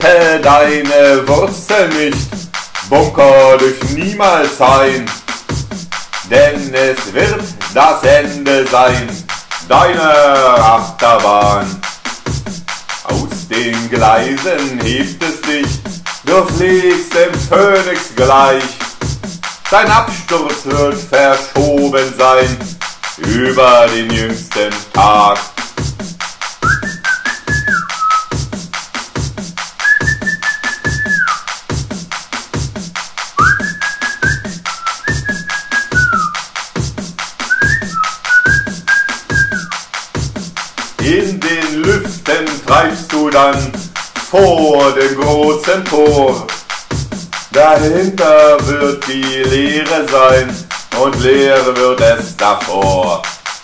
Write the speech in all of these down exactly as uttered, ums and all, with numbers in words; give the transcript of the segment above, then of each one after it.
Kappe deine Wurzel nicht, bunker dich niemals ein, denn es wird das Ende sein deiner Achterbahn. Aus den Gleisen hebt es dich, du fliegst dem Phönix gleich, dein Absturz wird verschoben sein über den jüngsten Tag. In den Lüften treibst du dann vor dem großen Tor. Dahinter wird die Leere sein und leer wird es davor.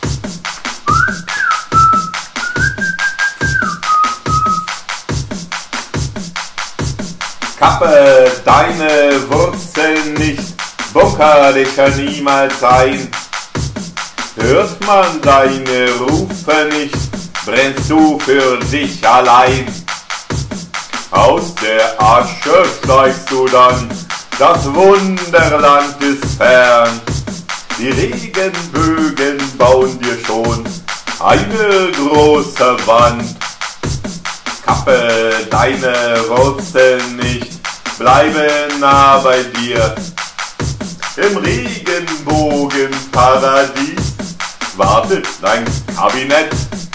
Kappe deine Wurzeln nicht, bunker dich niemals ein. Hört man deine Rufe nicht, brennst du für dich allein. Aus der Asche steigst du dann, das Wunderland ist fern. Die Regenbögen bauen dir schon eine große Wand. Kappe deine Wurzeln nicht, bleibe nah bei dir. Im Regenbogenparadies wartet dein Kabinett.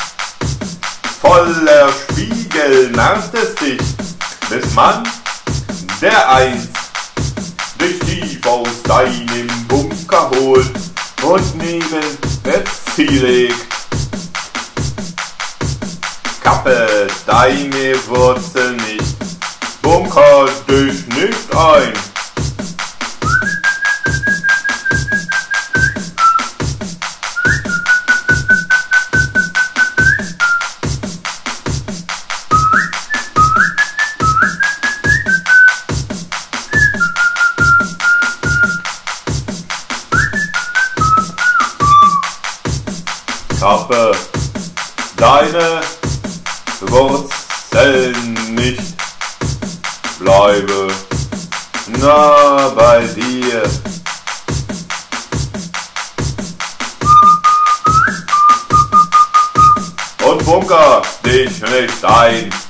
Voller Spiegel narrt es dich, bis man, der einst dich tief aus deinem Bunker holt und neben das Ziel legt. Kappe deine Wurzeln nicht, bunker dich nicht ein. Kappe deine Wurzeln nicht, bleibe nah bei dir. Und bunker dich nicht ein.